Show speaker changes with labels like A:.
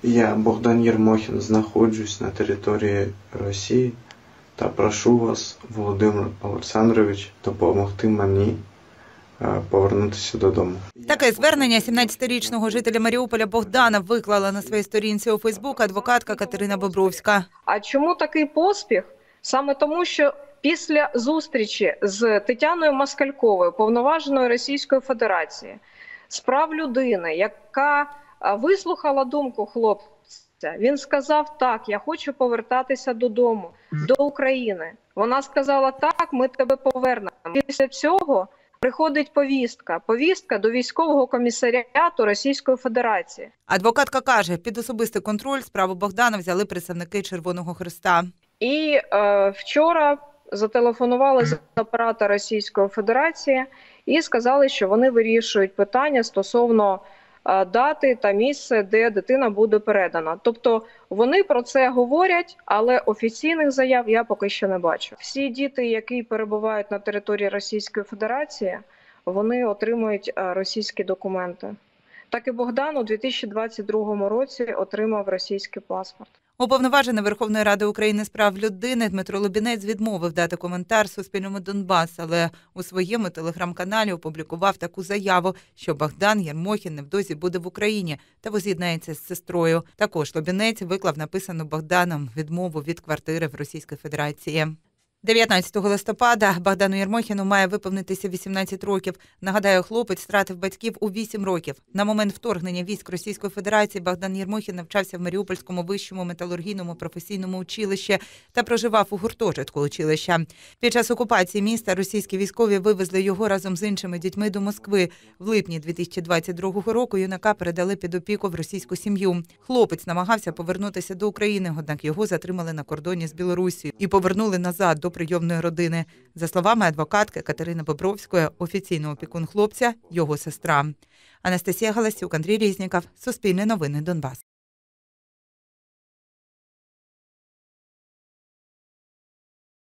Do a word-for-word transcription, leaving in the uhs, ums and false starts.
A: Я, Богдан Єрмохін, знаходжусь на території Росії та прошу вас, Володимир Олександрович, допомогти мені повернутися додому.
B: Таке звернення сімнадцятирічного жителя Маріуполя Богдана виклала на своїй сторінці у Фейсбук адвокатка Катерина Бобровська.
C: А чому такий поспіх? Саме тому, що після зустрічі з Тетяною Москальковою, повноваженою Російської Федерації, з прав людини, яка вислухала думку хлопця, він сказав: так, я хочу повертатися додому, до України. Вона сказала: так, ми тебе повернемо. Після цього приходить повістка. Повістка до військового комісаріату Російської Федерації.
B: Адвокатка каже, під особистий контроль справу Богдана взяли представники Червоного Хреста.
C: І е, вчора зателефонували з апарата Російської Федерації і сказали, що вони вирішують питання стосовно е, дати та місця, де дитина буде передана. Тобто вони про це говорять, але офіційних заяв я поки що не бачу. Всі діти, які перебувають на території Російської Федерації, вони отримують е, російські документи. Так і Богдан у дві тисячі двадцять другому році отримав російський паспорт.
B: Уповноважений Верховної Ради України з прав людини Дмитро Лубінець відмовив дати коментар Суспільному Донбас, але у своєму телеграм-каналі опублікував таку заяву, що Богдан Єрмохін невдовзі буде в Україні та воз'єднається з сестрою. Також Лубінець виклав написану Богданом відмову від квартири в Російській Федерації. дев'ятнадцятого листопада Богдану Єрмохіну має виповнитися вісімнадцять років. Нагадаю, хлопець втратив батьків у вісім років. На момент вторгнення військ Російської Федерації Богдан Єрмохін навчався в Маріупольському вищому металургійному професійному училищі та проживав у гуртожитку училища. Під час окупації міста російські військові вивезли його разом з іншими дітьми до Москви. В липні дві тисячі двадцять другого року юнака передали під опіку в російську сім'ю. Хлопець намагався повернутися до України, однак його затримали на кордоні з Білорусією і повернули назад до прийомної родини. За словами адвокатки Катерини Бобровської, офіційний опікун хлопця – його сестра. Анастасія Галасюк, Андрій Різніков, Суспільне новини, Донбас.